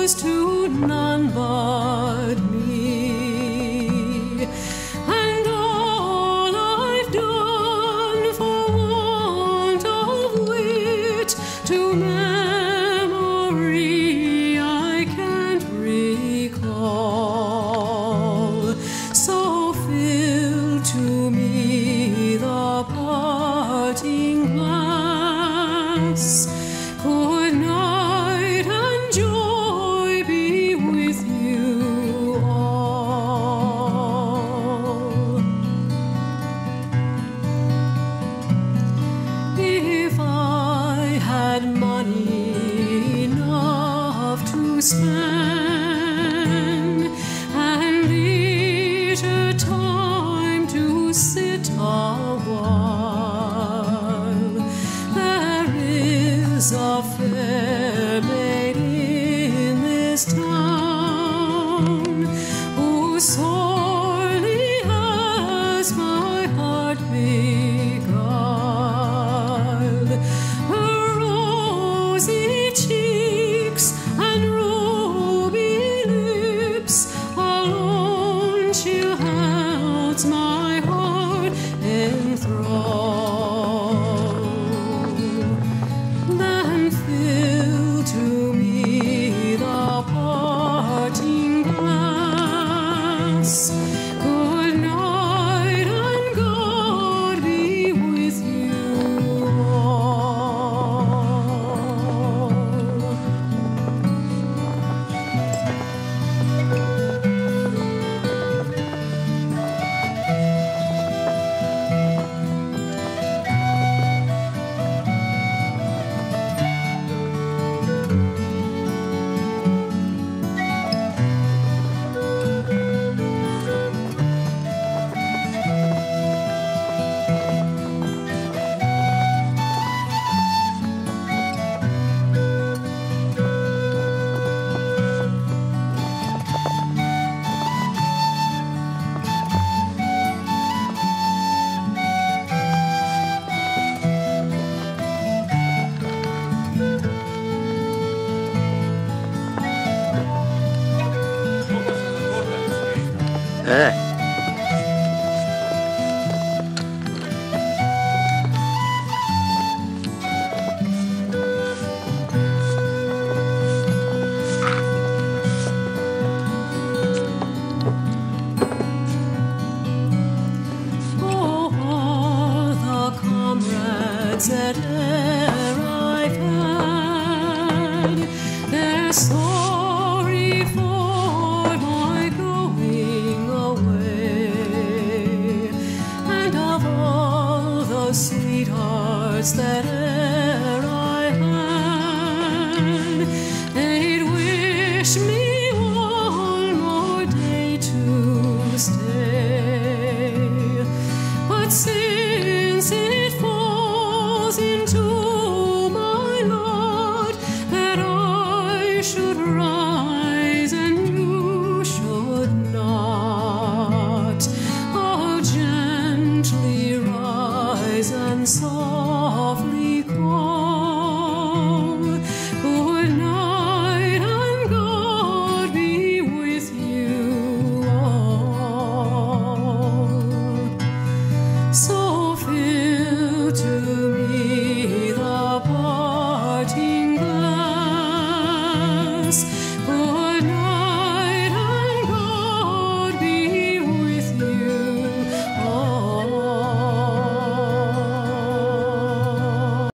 goes to none but me, and all I've done for want of wit to memory I can't recall. So fill to me the parting glass. Good night and joy be with you all. If I had money enough to spend and leisure time to sit a while, there is a fair maid in this town who sorely has my heart beguiled. Her rosy cheeks and ruby lips alone she holds my heart enthralled. Then fill to me the parting glass. Good night and God be with you Eh.